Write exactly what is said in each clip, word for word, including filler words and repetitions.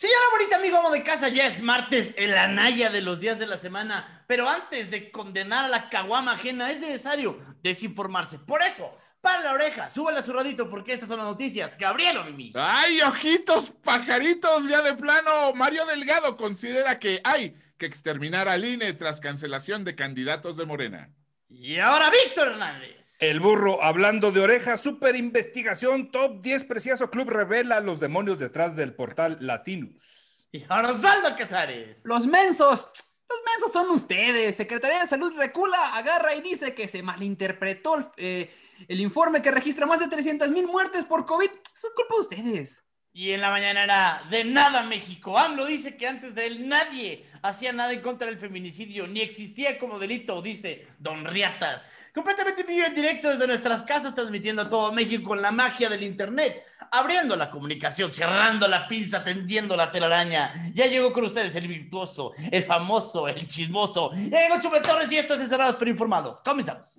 Señora bonita, amigo, amo de casa, ya es martes, el anaya de los días de la semana, pero antes de condenar a la caguama ajena es necesario desinformarse. Por eso, para la oreja, súbale a su radito porque estas son las noticias. Gabriel o Mimi. ¡Ay, ojitos, pajaritos! Ya de plano, Mario Delgado considera que hay que exterminar al I N E tras cancelación de candidatos de Morena. Y ahora Víctor Hernández. El burro hablando de orejas, super investigación, top diez precioso club revela los demonios detrás del portal Latinus. Y ahora Osvaldo Casares. Los mensos, los mensos son ustedes. Secretaría de Salud recula, agarra y dice que se malinterpretó el, eh, el informe que registra más de trescientas mil muertes por COVID. Es culpa de ustedes. Y en la mañanera, de nada México, AMLO dice que antes de él nadie hacía nada en contra del feminicidio, ni existía como delito, dice Don Riatas. Completamente vivo en directo desde nuestras casas, transmitiendo a todo México con la magia del internet, abriendo la comunicación, cerrando la pinza, tendiendo la telaraña. Ya llegó con ustedes el virtuoso, el famoso, el chismoso. Ya llegó Chumel Torres y esto es Encerrados pero Informados. Comenzamos.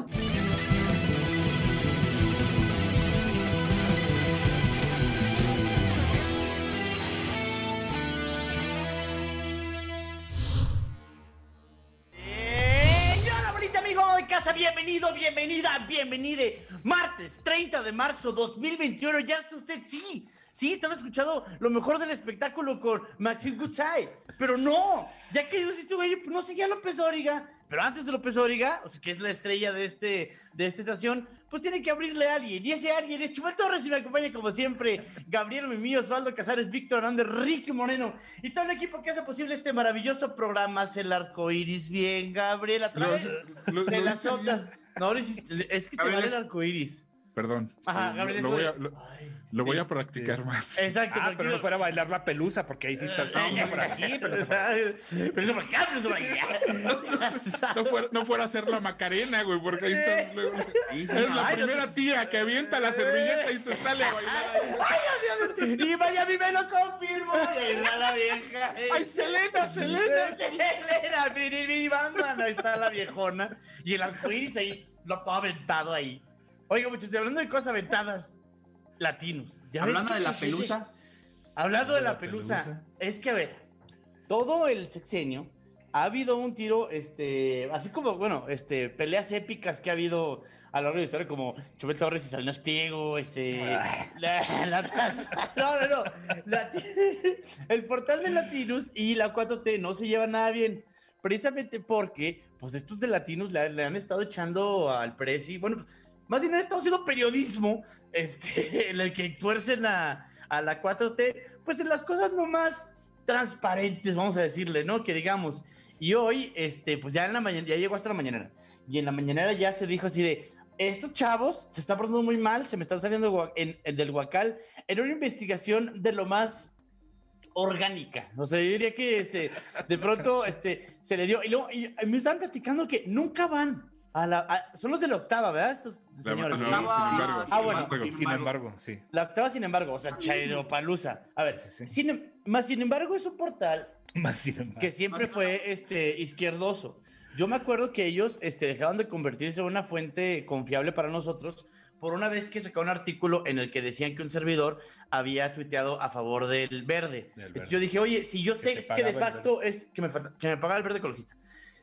Bienvenido, bienvenida, bienvenide. Martes treinta de marzo dos mil veintiuno. Ya está usted, sí, sí, estaba escuchando lo mejor del espectáculo con Maxine Goodside. Pero no, ya que este güey, no seguía López Dóriga. Pero antes de López Dóriga, o sea, que es la estrella de, este, de esta estación, pues tiene que abrirle a alguien. Y ese alguien es Chumel Torres y me acompaña como siempre Gabriel Mimí, Osvaldo Casares, Víctor Hernández, Ricky Moreno y todo el equipo que hace posible este maravilloso programa. Es el arco iris. Bien, Gabriel, a través Lo- lo- de lo las hice ondas. No, lo hiciste- es que te Gabriel, vale el arco iris. Perdón. Ajá, Lo- Gabriel, lo, es voy a, de- lo, Ay, lo voy sí. a practicar más. Exacto, Ah, pero no fuera a bailar la pelusa, porque ahí sí está. No, por aquí, pero eso por aquí. Pero eso por acá, pero eso por allá. No fuera, no fuera a hacer la Macarena, güey, porque ahí estás. luego- Es la Ay, primera tía que avienta la servilleta y se sale a bailar. Ay, Dios mío. Y Miami me lo confirmó. Y ahí está la vieja. ¡Ay, Selena, Selena! Selena, mi, mi banda. Ahí está la viejona. Y el arcoíris ahí, lo todo aventado ahí. Oiga, muchachos, hablando de cosas aventadas, latinos. ¿Ya ves Hablando que de la se- pelusa. Hablando de la la pelusa, pelusa. es que a ver, todo el sexenio ha habido un tiro, este, así como, bueno, este, peleas épicas que ha habido a lo largo de la historia, como Chumel Torres y Salinas Pliego, este, la, la- no, no, no, la- el portal de Latinos y la cuatro T no se llevan nada bien, precisamente porque, pues, estos de Latinos le, le han estado echando al presi, bueno, pues, más bien han estado haciendo periodismo, este, en el que tuercen a, a la cuatro T, pues en las cosas no más transparentes, vamos a decirle, ¿no? Que digamos, y hoy, este, pues ya en la mañana, ya llegó hasta la mañanera, y en la mañanera ya se dijo así de, estos chavos se están portando muy mal, se me están saliendo gua- en, en del Huacal, en una investigación de lo más orgánica, o sea, yo diría que, este, de pronto, este, se le dio, y luego, y me estaban platicando que nunca van a la, a- son los de la octava, ¿verdad? Estos señores. No, Octava- sin embargo. Ah, bueno, sin Sí, embargo. sin embargo, sí. La octava, sin embargo, o sea, Chairopalusa. A ver, Sí, sí. sin, em- más sin embargo, es un portal Más sin embargo. que siempre fue este, izquierdoso. Yo me acuerdo que ellos este, dejaron de convertirse en una fuente confiable para nosotros por una vez que sacaron un artículo en el que decían que un servidor había tuiteado a favor del verde. Del Entonces verde. yo dije, oye, si yo Que sé te que de pagaba el facto es que me, falta- que me paga el verde ecologista.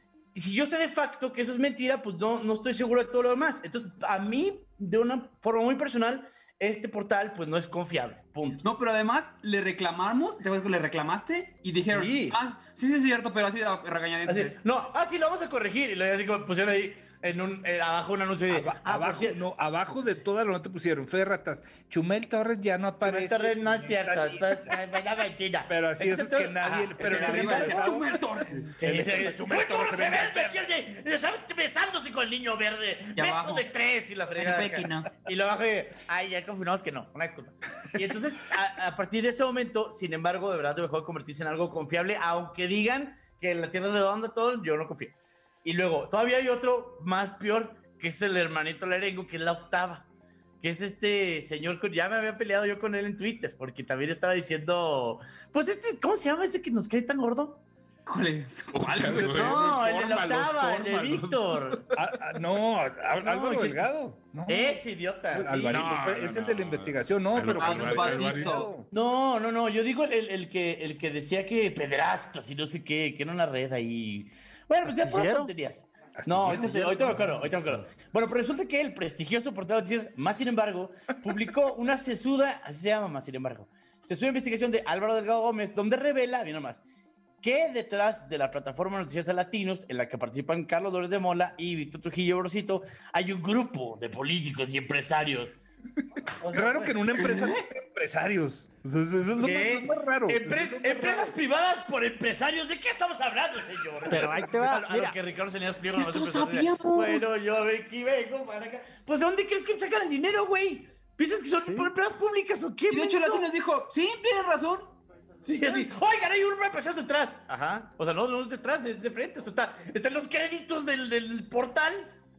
Y si yo sé de facto que eso es mentira, pues no, no estoy seguro de todo lo demás. Entonces, a mí, de una forma muy personal, este portal pues no es confiable. Punto. No, pero además le reclamamos, te acuerdas que le reclamaste y dijeron, Sí. ah, sí, sí, es cierto, pero así regañadientes. Así, no, ah, sí, lo vamos a corregir. Y lo así como pusieron ahí en un, eh, abajo un anuncio de, Aba- ah, por abajo, cierto, no, abajo de toda la nota pusieron Ferratas. Chumel Torres ya no aparece. Esta red no es cierto, esto es es la mentira. Pero así es Excepto- que nadie- ajá, pero excepto- sin Además, embargo- es Chumel Torres. Sí, El sí, de sí. Chumel Chumel Torres Torres se ve se ve, enfermo. oye, ¿sabes? Besándose con el niño verde. Y Beso abajo. de tres y la fregada. Felipe acá. Quino. Y lo bajo de, ay, ya confirmamos que no, una disculpa. Y entonces, a, a partir de ese momento, sin embargo, de verdad dejó de convertirse en algo confiable, aunque digan que la Tierra es redonda, todo, yo no confío. Y luego, todavía hay otro más peor, que es el hermanito Lerengo, que es la octava. Que es este señor, que ya me había peleado yo con él en Twitter, porque también estaba diciendo, pues este, ¿cómo se llama ese que nos cae tan gordo? ¿Cuál es? ¿Cuál? Puta, güey. No, el de la Fórmalos, octava, el de fórmalos. Víctor. Ah, ah, no, Á- Álvaro que- Delgado. No. Ese idiota. sí. Alvarito, No, fue- no, es el no. de la investigación, no, Alvar- pero Alvar- Álvaro Alvarito. Delgado. No, no, no, yo digo el, el- el que, el que decía que pederastas y no sé qué, que era una red ahí. Bueno, pues ya por las ¿Astillero? tonterías. No, ahorita, te- ahorita me acuerdo, ahorita me acuerdo. Bueno, pero resulta que el prestigioso portal de noticias, Más Sin Embargo, publicó una sesuda, así se llama Más Sin Embargo, sesuda investigación de Álvaro Delgado Gómez, donde revela, bien nomás, que detrás de la plataforma Noticiosa Latinos, en la que participan Carlos López de Mola y Víctor Trujillo Borosito, hay un grupo de políticos y empresarios. O Es sea, raro que en una empresa no haya empresarios. O sea, eso es lo más, ¿Qué? lo más raro. Empre- empresas privadas por empresarios. ¿De qué estamos hablando, señor? Pero ahí te va, A, a mira. lo que Ricardo Salinas Pliego nomás Esto empezó a decir, sabíamos. bueno, yo aquí vengo para acá. Pues ¿de dónde crees que sacan el dinero, güey? ¿Piensas que son por empresas públicas o qué? Y de hecho, menso? Latinos dijo, sí, tienes razón. Sí, así. Oigan, hay un empezar detrás. Ajá. O sea, no, no es detrás, es de frente. O sea, está, están los créditos del, del portal.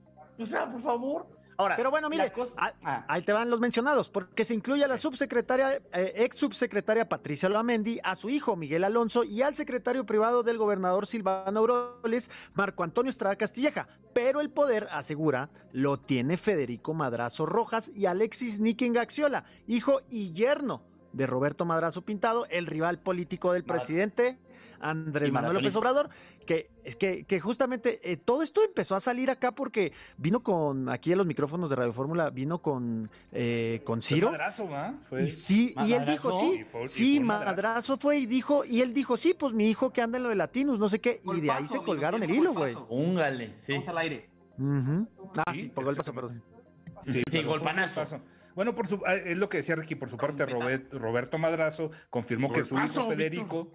O sea, por favor. Ahora, Pero bueno, mire, la cosa- ah, Ah. ahí te van los mencionados, porque se incluye a la subsecretaria, eh, ex subsecretaria Patricia Lamendi, a su hijo Miguel Alonso y al secretario privado del gobernador Silvano Aureoles, Marco Antonio Estrada Castilleja. Pero el poder, asegura, lo tiene Federico Madrazo Rojas y Alexis Niking Gaxiola, hijo y yerno de Roberto Madrazo Pintado, el rival político del Mar- presidente Andrés Y Manuel López maratonista. Obrador, que, es que, que justamente eh, todo esto empezó a salir acá porque vino con, aquí en los micrófonos de Radio Fórmula, vino con, eh, con Fue Ciro. madrazo, ¿va? Fue- Y sí, y él dijo, ¿Madrazo? sí, Y fue- y sí, fue un madrazo. madrazo fue y dijo, y él dijo, sí, pues mi hijo que anda en lo de Latinos, no sé qué, y de ahí Golpazo, se amigo, colgaron se el llama hilo, güey. golpazo. Póngale, sí. Vamos al aire. Ujú. Ah, Sí, sí, por golpazo, perdón. Sí, Sí, pero fue un golpanazo. golpazo. Bueno, por su, ah, es lo que decía Ricky, por su parte, Robert- Roberto Madrazo confirmó que su Golpazo, hijo Federico,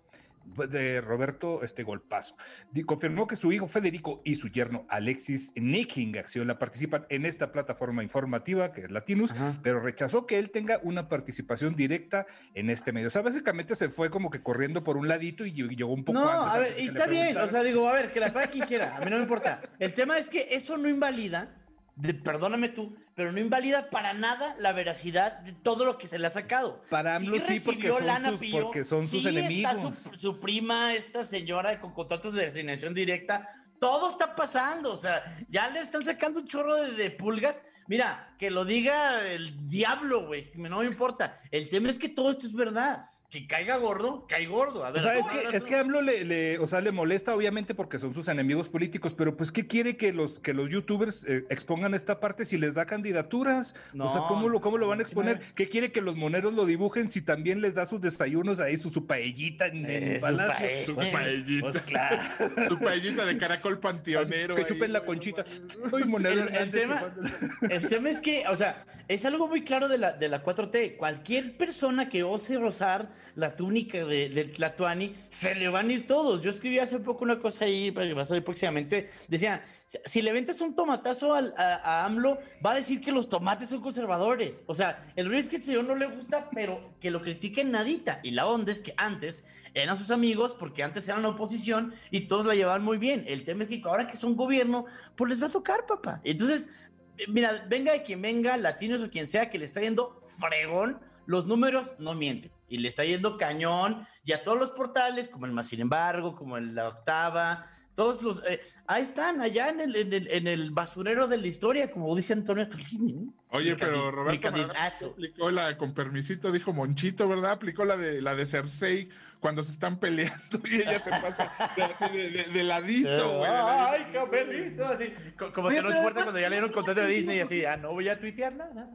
de Roberto, este golpazo, di- confirmó que su hijo Federico y su yerno Alexis Niking Gaxiola participan en esta plataforma informativa que es Latinus, Ajá. pero rechazó que él tenga una participación directa en este medio. O sea, básicamente se fue como que corriendo por un ladito y lleg- llegó un poco No, antes. a antes ver, de que y le está bien, o preguntaran. sea, digo, a ver, que la pague quien quiera, a mí no me importa. El tema es que eso no invalida, de- perdóname tú, pero no invalida para nada la veracidad de todo lo que se le ha sacado. Para AMLO sí, porque recibió son lana sus- Pío, porque son sus sí enemigos. está su, su prima, esta señora con contratos de designación directa. Todo está pasando, o sea, ya le están sacando un chorro de, de pulgas. Mira, que lo diga el diablo, güey, no me importa. El tema es que todo esto es verdad. Que caiga gordo, cae gordo. A ver, O sea, es ¿cómo que, hablas es tú? que AMLO le, le- o sea, le molesta obviamente porque son sus enemigos políticos, pero pues ¿qué quiere que los, que los youtubers eh, expongan esta parte si les da candidaturas? o sea, No, ¿cómo lo, cómo lo van a sí, exponer? no. ¿Qué quiere que los moneros lo dibujen si también les da sus desayunos ahí, su, su paellita en, en Eh, su Palacio? paella. Su Pues, paellita. pues, claro. Su paellita de caracol panteonero. Que ahí, chupen la güey, conchita. no Soy monero El, el Hernández tema, chupando- el tema es que, o sea, es algo muy claro de la, de la cuatro T. Cualquier persona que ose rozar la túnica de, del Tlatuani, se le van a ir todos. Yo escribí hace poco una cosa ahí, que va a salir próximamente. Decía, si- si le ventas un tomatazo al- a, a AMLO, va a decir que los tomates son conservadores. O sea, el rollo es que a este señor no le gusta, pero que lo critiquen nadita. Y la onda es que antes eran sus amigos, porque antes eran la oposición y todos la llevaban muy bien. El tema es que ahora que son gobierno, pues les va a tocar, papá. Entonces, eh, mira, venga de quien venga, latinos o quien sea, que le está yendo fregón, los números no mienten. Y le está yendo cañón. Y a todos los portales, como el Más Sin Embargo, como el La Octava, todos los... eh, ahí están, allá en el, en, el, en el basurero de la historia, como dice Antonio Tolini, ¿no? Oye, Mi pero candi- mi Roberto Madrazo candidato. aplicó la, con permisito, dijo Monchito, ¿verdad? Aplicó la de la de Cersei cuando se están peleando y ella se pasa de, así de, de- de ladito, güey. de Ay, ladito. qué permiso, así. Co- Como Oye, que no pero importa además- cuando ya le dieron contrato de Disney y así, ah, no voy a tuitear nada.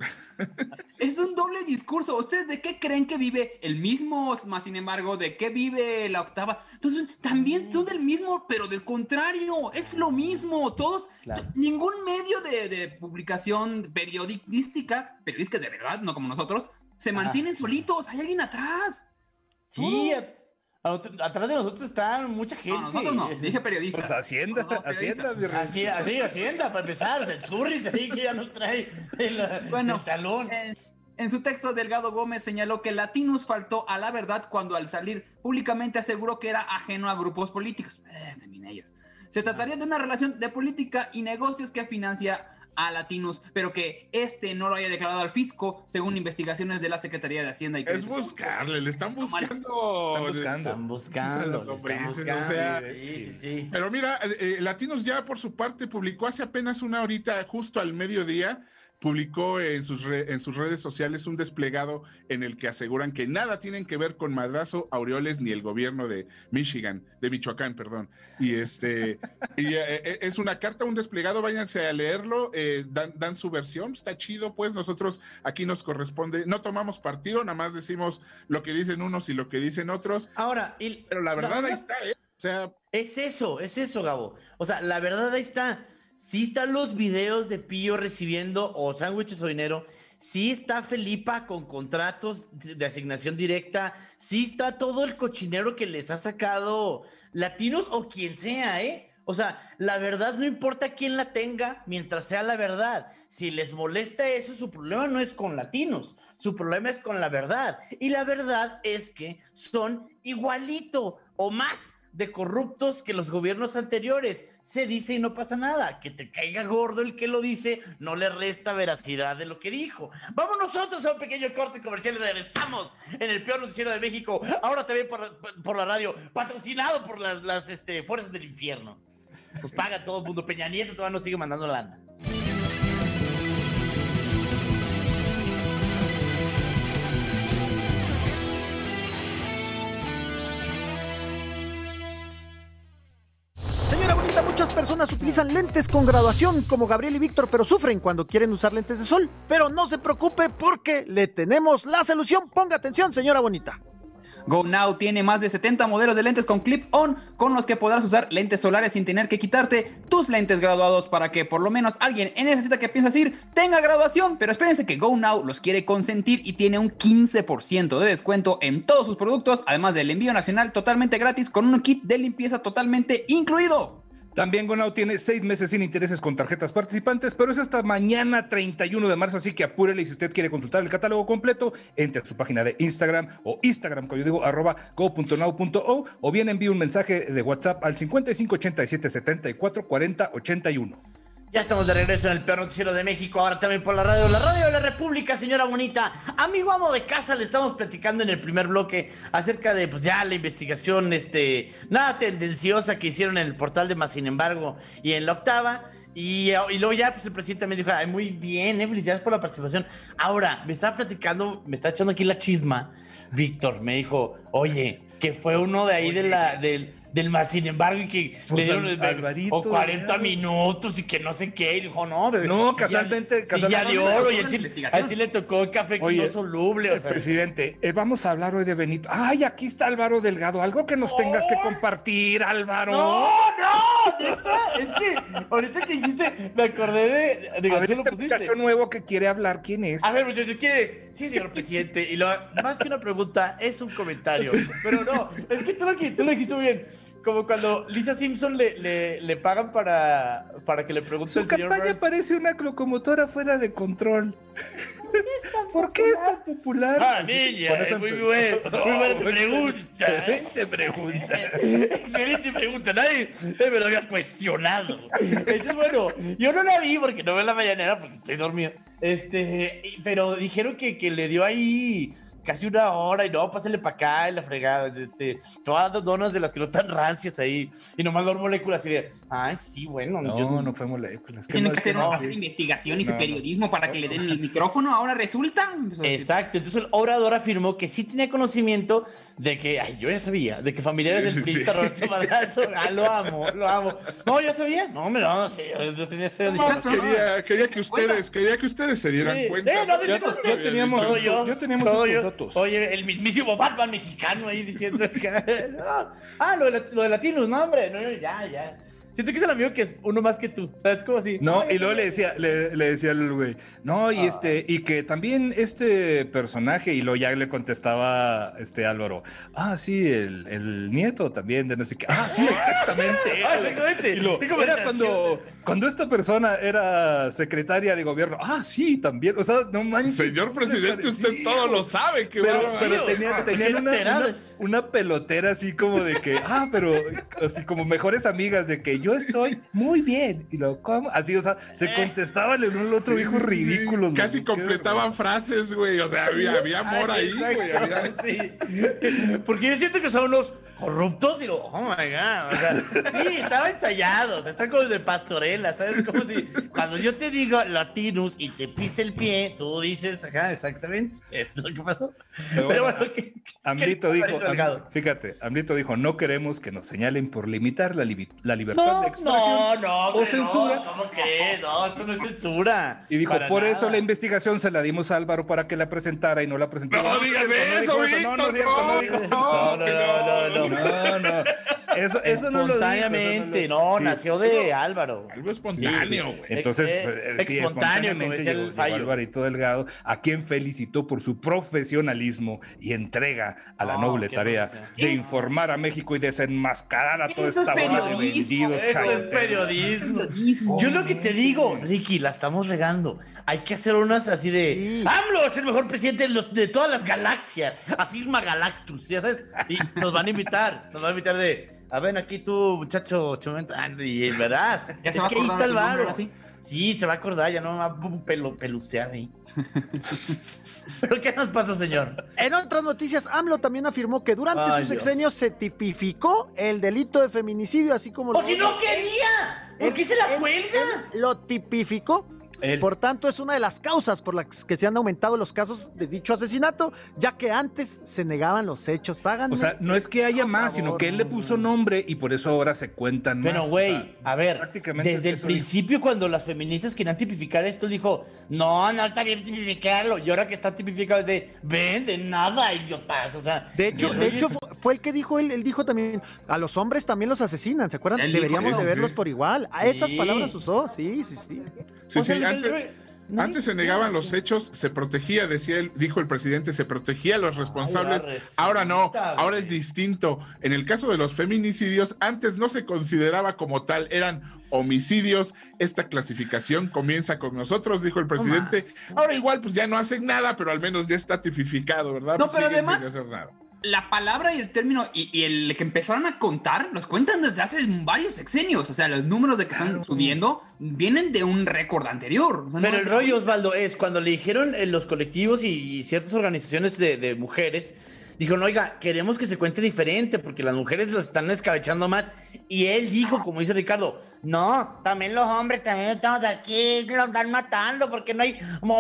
Es un doble discurso. ¿Ustedes de qué creen que vive el mismo? Más sin embargo, ¿de qué vive la octava? Entonces, también son del mismo, pero del contrario. Es lo mismo. Todos, Claro. t- ningún medio de, de publicación periodística, periodística de verdad, no como nosotros, se mantienen solitos. Hay alguien atrás. Sí, a- a nosotros- atrás de nosotros está mucha gente. No, nosotros no. Dije periodistas. Pues Hacienda, No, no, Hacienda, periodistas. mi rey. Así, así, Hacienda, para empezar, o sea, el Surris ahí que ya nos trae el, Bueno, el talón. En, en su texto, Delgado Gómez señaló que Latinus faltó a la verdad cuando al salir públicamente aseguró que era ajeno a grupos políticos. Eh, también ellos. Se trataría de una relación de política y negocios que financia a Latinos, pero que este no lo haya declarado al fisco, según investigaciones de la Secretaría de Hacienda. Y es buscarle, le están buscando. Están buscando. Están buscando. Los le están lombrices, buscando. o sea, sí, sí, sí. Pero mira, eh, eh, Latinos ya por su parte publicó hace apenas una horita, justo al mediodía, publicó en sus, re, en sus redes sociales un desplegado en el que aseguran que nada tienen que ver con Madrazo, Aureoles ni el gobierno de Michigan, de Michoacán, perdón. Y este y, eh, es una carta, un desplegado, váyanse a leerlo, eh, dan, dan su versión, está chido, pues nosotros aquí nos corresponde, no tomamos partido, nada más decimos lo que dicen unos y lo que dicen otros. Ahora, y, pero la verdad, la verdad ahí está, ¿eh? O sea, es eso, es eso, Gabo. O sea, la verdad ahí está. Sí están los videos de Pillo recibiendo o sándwiches o dinero. Sí está Felipa con contratos de asignación directa. Sí está todo el cochinero que les ha sacado Latinos o quien sea, ¿eh? O sea, la verdad no importa quién la tenga mientras sea la verdad. Si les molesta eso, su problema no es con Latinos. Su problema es con la verdad. Y la verdad es que son igualito o más de corruptos que los gobiernos anteriores. Se dice y no pasa nada. Que te caiga gordo el que lo dice no le resta veracidad de lo que dijo. Vamos nosotros a un pequeño corte comercial y regresamos en el peor noticiero de México, ahora también por, por la radio, patrocinado por las, las este, fuerzas del infierno. Pues paga todo el mundo. Peña Nieto todavía nos sigue mandando lana. Muchas personas utilizan lentes con graduación como Gabriel y Víctor, pero sufren cuando quieren usar lentes de sol. Pero no se preocupe porque le tenemos la solución. Ponga atención, señora bonita. Go Now tiene más de setenta modelos de lentes con clip-on con los que podrás usar lentes solares sin tener que quitarte tus lentes graduados para que por lo menos alguien en esa cita que piensas ir tenga graduación. Pero espérense que Go Now los quiere consentir y tiene un quince por ciento de descuento en todos sus productos, además del envío nacional totalmente gratis con un kit de limpieza totalmente incluido. También Go Now tiene seis meses sin intereses con tarjetas participantes, pero es hasta mañana treinta y uno de marzo, así que apúrele y si usted quiere consultar el catálogo completo, entre a su página de Instagram o Instagram, como yo digo, arroba go punto now punto o o bien envíe un mensaje de WhatsApp al cincuenta y cinco ochenta y siete setenta y cuatro cuarenta ochenta y uno. Ya estamos de regreso en el peor noticiero de México, ahora también por la radio, la radio de la República, señora bonita. Amigo amo de casa, le estamos platicando en el primer bloque acerca de, pues ya, la investigación, este, nada tendenciosa que hicieron en el portal de Más Sin Embargo y en La Octava. Y, y luego ya, pues el presidente me dijo, ay, muy bien, eh, felicidades por la participación. Ahora, me estaba platicando, me está echando aquí la chisma, Víctor, me dijo, oye, que fue uno de ahí oye. de la, del... del Más Sin Embargo y que pues le dieron al, Alvarito, o cuarenta minutos y que no sé qué, y dijo, no, bebé, no, si casualmente, ya, casualmente si ya de oro y él sí, a él sí le tocó café Oye, no soluble, o sea. Presidente, eh, vamos a hablar hoy de Benito. Ay, aquí está Álvaro Delgado, algo que nos oh, tengas que compartir, Álvaro. No, no, neta, es que ahorita que dijiste, me acordé de, de a ver, este muchacho nuevo que quiere hablar, ¿quién es? A ver, muchacho, ¿quién es? Sí, señor presidente, y lo, más que una pregunta, es un comentario, pero no, es que tú lo, tú lo dijiste muy bien. Como cuando Lisa Simpson le, le, le pagan para, para que le pregunte al señor campaña Burns. Parece una locomotora fuera de control. ¿Por qué es tan popular? Ah, niña, es muy, bueno, muy buena tu pregunta. Excelente pregunta. Excelente pregunta, nadie me lo había cuestionado. Entonces, bueno, yo no la vi porque no veo la mañanera porque estoy dormido. Este, pero dijeron que, que le dio ahí casi una hora y no, pásale para acá y la fregada, este, todas las donas de las que no están rancias ahí y nomás dos moléculas y de, ay, sí, bueno. No, yo, no fue moléculas. Tienen que hacer no, una sí. investigación y no, su periodismo no, para no, que no, le den el micrófono, ahora resulta. Exacto, entonces el obrador afirmó que sí tenía conocimiento de que, ay, yo ya sabía, de que familiares del Sí, priista sí. Roberto Madrazo, ah, lo amo, lo amo. No, yo sabía, no, me no, sí, yo tenía ese No, quería, quería que ustedes, quería que ustedes se dieran Sí. cuenta. Eh, no, porque ya- no ya se había teníamos- dicho. todo yo, yo teníamos todo estos yo. datos. Oye, el mismísimo Batman mexicano ahí diciendo que, no. Ah, lo de, la- lo de Latinos, no, hombre, no, ya, ya. Siento que es el amigo que es uno más que tú, ¿sabes? Como así. No, ya y luego sabía. le decía, le, le decía al güey, no, y Ah. este, y que también este personaje, y luego ya le contestaba este Álvaro, ah, sí, el, el nieto también de no sé qué, ah, sí, exactamente. Ah, exactamente. Y lo, Qué era conversación. cuando, cuando esta persona era secretaria de gobierno, ah, sí, también, o sea, no manches. Señor presidente, usted parecía, todo lo güey. sabe. Que Pero, va- pero tenía, Ah, tenían qué una, una, enterados. una pelotera así como de que, ah, pero así como mejores amigas de que yo estoy muy bien. Y lo como, así, o sea, se contestaban el uno al otro, hijos ridículos. Sí, casi güey, completaban frases, güey. O sea, había, había amor ahí, güey. Había... Sí. Porque yo siento que son unos corruptos y lo, oh my god, o sea, sí, estaba ensayado, o sea, está como de pastorela, ¿sabes? Como si cuando yo te digo Latinus y te pise el pie, tú dices, ajá, exactamente, eso es lo que pasó. Pero, Pero bueno, bueno, ¿qué, Amlito qué dijo, dijo Delgado? Am- fíjate, Amlito dijo, no queremos que nos señalen por limitar la, li- la libertad de No, expresión no, no, o que censura. no, ¿cómo que? No, esto no es censura. Y dijo, para por nada. eso la investigación se la dimos a Álvaro para que la presentara y no la presentó. No digas eso, dijo Víctor, no, no, es cierto, no, dijo- no, No, que no, no, no. no, no, eso, eso no lo dijo. Espontáneamente, eso no, sí. nació de Álvaro. Algo espontáneo, güey. Entonces, Eh, pues, eh, eh, sí, espontáneo, como espontáneamente decía llegó, el llegó fallo. Alvarito Delgado, a quien felicitó por su profesionalismo y entrega a la No, noble qué tarea profesional. de Es- informar a México y desenmascarar a toda Eso es esta bola de periodismo, vendidos Eso es chayoteros. periodismo. Periodismo. Yo lo que te digo, Ricky, la estamos regando. Hay que hacer unas así de Sí. AMLO es el mejor presidente de, los, de todas las galaxias. Afirma Galactus, ya sabes. Y nos van a invitar, nos van a invitar de a ver aquí tú, muchacho, chumento. Ah, y verás. Ya se es va a que ahí acordar está el tu nombre, varo. ahora sí. Sí, se va a acordar, ya no va a pelo, pelucear ahí. ¿Pero qué nos pasó, señor? En otras noticias, AMLO también afirmó que durante Ay, su Dios. sexenio se tipificó el delito de feminicidio, así como... ¡O lo- si no quería! ¿Por qué se la él- cuelga? él lo tipificó. Él- Por tanto, es una de las causas por las que se han aumentado los casos de dicho asesinato, ya que antes se negaban los hechos. Háganme O sea, no es que haya por más, sino favor, que él le no, puso no. nombre y por eso ahora se cuentan más. Pero, o güey, sea, a ver, prácticamente desde el eso dijo. principio cuando las feministas querían tipificar esto, dijo, no, no está bien tipificarlo. Y ahora que está tipificado es de, ven, de nada, idiotas. O sea, De hecho, el de rollo hecho es- fu- fue el que dijo él, él dijo también, a los hombres también los asesinan, ¿se acuerdan? Él dijo Deberíamos eso, de verlos sí. por igual. A esas Sí. palabras usó, sí, sí, sí. Sí, o sea, sí, el- antes, nadie antes se negaban los hechos, se protegía, decía él, dijo el presidente, se protegía a los responsables. Ahora Ahora no, resulta, ahora güey. es distinto. En el caso de los feminicidios, antes no se consideraba como tal, eran homicidios. Esta clasificación comienza con nosotros, dijo el presidente. Ahora igual, pues ya no hacen nada, pero al menos ya está tipificado, ¿verdad? No, Pues pero siguen además- sin hacer nada. La palabra y el término y, y el que empezaron a contar los cuentan desde hace varios sexenios. O sea, los números de que están subiendo vienen de un récord anterior. O sea, no Pero es el de rollo, ahorita. Osvaldo, es cuando le dijeron en los colectivos y, y ciertas organizaciones de, de mujeres, dijeron, oiga, queremos que se cuente diferente porque las mujeres los están escabechando más. Y él dijo, como dice Ricardo, no, también los hombres, también estamos aquí, los están matando porque no hay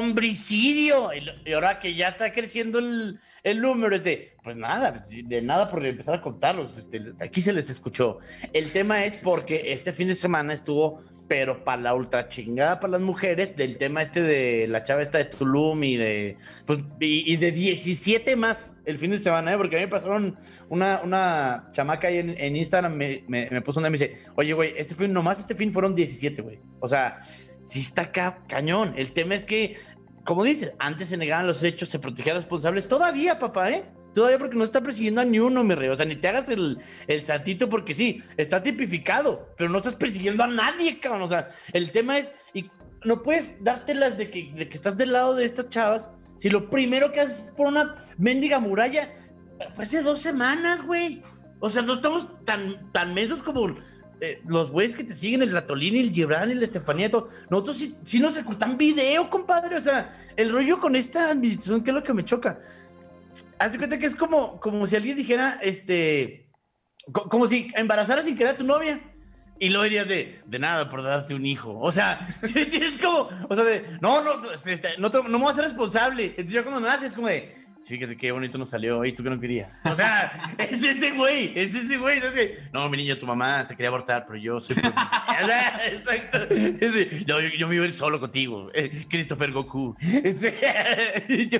homicidio. Y, lo- y ahora que ya está creciendo el, el número, es de, pues nada, pues, de nada por empezar a contarlos. Este, aquí se les escuchó. El tema es porque este fin de semana estuvo pero para la ultra chingada para las mujeres, del tema este de la chava esta de Tulum y de, pues, y, y de diecisiete más el fin de semana, ¿eh? Porque a mí me pasaron una, una chamaca ahí en, en Instagram, me, me, me puso una y me dice, oye, güey, este fin, nomás este fin fueron diecisiete, güey. O sea, sí está acá cañón. El tema es que, como dices, antes se negaban los hechos, se protegían a los responsables, todavía, papá, ¿eh? Todavía porque no está persiguiendo a ni uno, mi rey. O sea, ni te hagas el, el saltito porque sí, está tipificado, pero no estás persiguiendo a nadie, cabrón. O sea, el tema es, y no puedes dártelas de que, de que estás del lado de estas chavas si lo primero que haces es por una mendiga muralla. Fue hace dos semanas, güey. O sea, no estamos tan, tan mensos como eh, los güeyes que te siguen, el Ratolín, el Gibran y el Estefanía. Todo. Nosotros sí, sí nos ocultan video, compadre. O sea, el rollo con esta administración, que es lo que me choca. Haz de cuenta que es como, como si alguien dijera, este, co- como si embarazaras sin querer a tu novia. Y luego dirías de, de nada por darte un hijo. O sea, si me tienes como, o sea, de, no, no, no, este, no, te- no me voy a hacer responsable. Entonces yo cuando naces es como de, fíjate qué bonito nos salió, y tú que no querías. O sea, es ese güey, es ese güey. Es ese, no, mi niño, tu mamá te quería abortar, pero yo soy... pro- O sea, exacto. Ese, no, yo, yo me iba a ir solo contigo. Eh, Christopher Goku. Este, yo,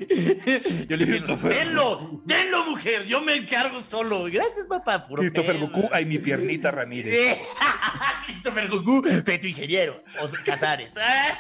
yo le dije, tenlo, tenlo, mujer, yo me encargo solo. Gracias, papá. Puro Christopher pedo. Goku, ay, mi piernita Ramírez. Eh, Christopher Goku, feto ingeniero. O Casares.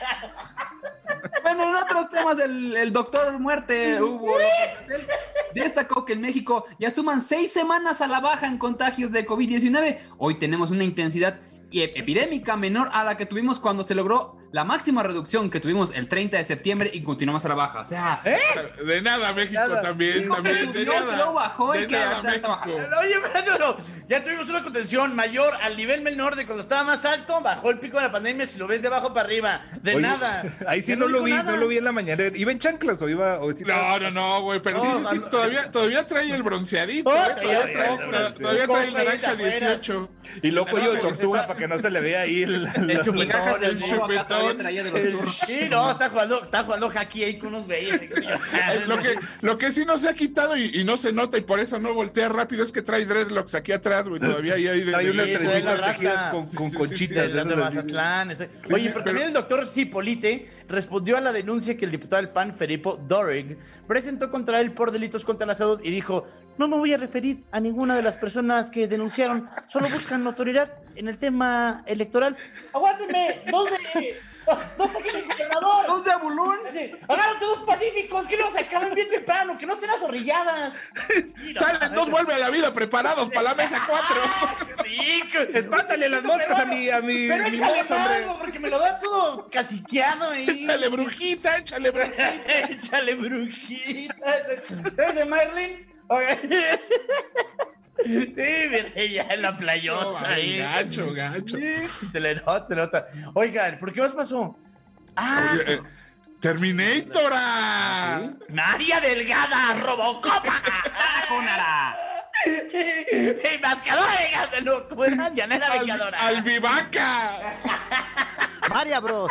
Bueno, en otros temas, el, el doctor Muerte Hugo López Gatell destacó que en México ya suman seis semanas a la baja en contagios de COVID diecinueve. Hoy tenemos una intensidad epidémica menor a la que tuvimos cuando se logró la máxima reducción que tuvimos el treinta de septiembre y continuamos a la baja. O sea, ¿Eh? De nada, México Nada. también, Dijo que también. De subió, nada. luego bajó y De que nada, ahorita está México. bajando. Oye, pero no, ya tuvimos una contención mayor al nivel menor de cuando estaba más alto, bajó el pico de la pandemia, si lo ves de abajo para arriba, de Oye, nada. Ahí sí Ya no, lo dijo vi, nada. no lo vi en la mañana. ¿Iba en chanclas o iba...? O sí- No, no, no, güey, pero No, sí, sí, mano. todavía, todavía trae el bronceadito, Oh, ¿eh? traía- Todavía trae, traía- todavía trae el traía- naranja afuera. dieciocho. Y luego cuello de No, tortuga está- para que no se le vea ahí el... El la- chupetón, Migajas del el morro acá todavía chupetón. traía de los churros. Sí, no, está jugando, está jugando hockey ahí con unos güeyes. Lo que, lo que sí no se ha quitado y, y no se nota y por eso no voltea rápido es que trae dreadlocks aquí atrás, güey, todavía ahí hay de, Trae de- unas Sí, trae trencitas la tejidas rasta. con, con Sí, sí, sí, conchitas. De las de esas así. Mazatlán. ese- Oye, pero pero- también el doctor Cipolite respondió a la denuncia que el diputado del P A N, Felipe Dorig, presentó contra él por delitos contra la salud y dijo: no me voy a referir a ninguna de las personas que denunciaron, solo buscan notoriedad en el tema electoral. ¡Aguántenme! ¡Dos de... ¡Dos pequeños gobernador! ¡Dos de Abulón! ¡Agárrate dos pacíficos! ¡Que luego se acaban bien temprano! ¡Que no estén azorrilladas! Salen dos, vuelve a la vida preparados para la mesa cuatro. ¡Qué rico! Espántale las moscas a mi, a mi, Pero mi échale voz, hombre. mango, porque me lo das todo caciqueado ahí. Échale brujita, échale brujita. Échale brujita. ¿Eres de Merlin? Oye. Sí, mire, ya en la No, playota. ay, ahí. gacho, gacho. Sí, sí, se le nota, se le nota. Oigan, ¿por qué más pasó? Ah, Oye, eh, Terminatora. María Delgada, Robocopa. ¡Jónara! Mascadora de gas de locura, llanera Al- vengadora. Albivaca. María Bros.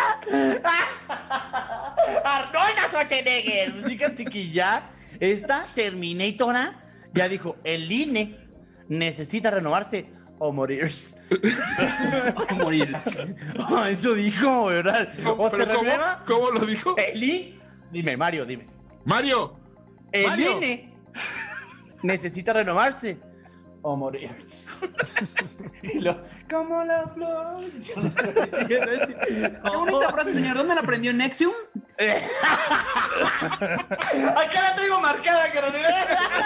Arnold Schwarzenegger. Fíjate que ya esta Terminatora ya dijo: el I N E necesita renovarse o morir. A morir. Oh, eso dijo, ¿verdad? O se ¿Pero cómo, renueva cómo lo dijo? el I. Dime, Mario, dime. Mario. El Mario. I N E necesita renovarse o morir. Y lo, como la flor. Qué bonita frase, señor. ¿Dónde la aprendió? ¿En Nexium? Acá la traigo marcada, Carolina.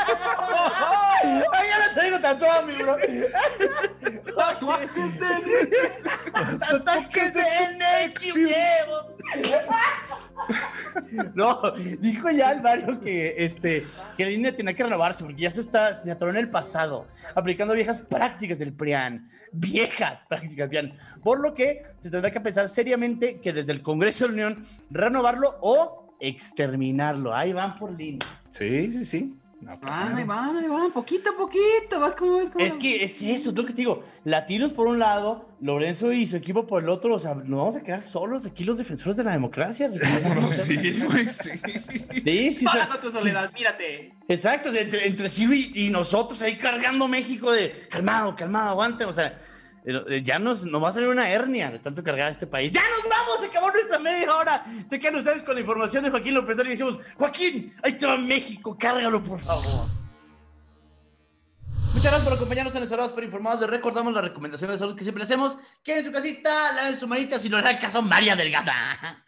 Acá la traigo tatuada, mi bro. Tatuajes de... Tatuajes de Nexium llevo. No, dijo ya el Mario que este que el I N E tenía que renovarse porque ya se está se atoró en el pasado, aplicando viejas prácticas del P R I A N, viejas prácticas del P R I A N, por lo que se tendrá que pensar seriamente que desde el Congreso de la Unión renovarlo o exterminarlo. Ahí van por el I N E. Sí, sí, sí. No, Van, ahí claro. van, ahí van, poquito a poquito, vas como ves como... Es que es eso, es lo que te digo. Latinos por un lado, Lorenzo y su equipo por el otro. O sea, nos vamos a quedar solos aquí los defensores de la democracia. No, sí, güey, sí. Sí, sí, o sea, Sola con tu soledad, mírate. exacto, o sea, entre, entre sí y, y nosotros ahí cargando México de calmado, calmado, aguanten. O sea, eh, ya nos, nos va a salir una hernia de tanto cargar este país. ¡Ya nos vamos! Se acabó nuestra media hora. Se quedan ustedes con la información de Joaquín López Dóriga y decimos: Joaquín, ahí te va México, cárgalo, por favor. Muchas gracias por acompañarnos en Encerrados pero Informados. Les recordamos las recomendaciones de salud que siempre hacemos. Queden en su casita, laven su manita, si no le da caso, María Delgada.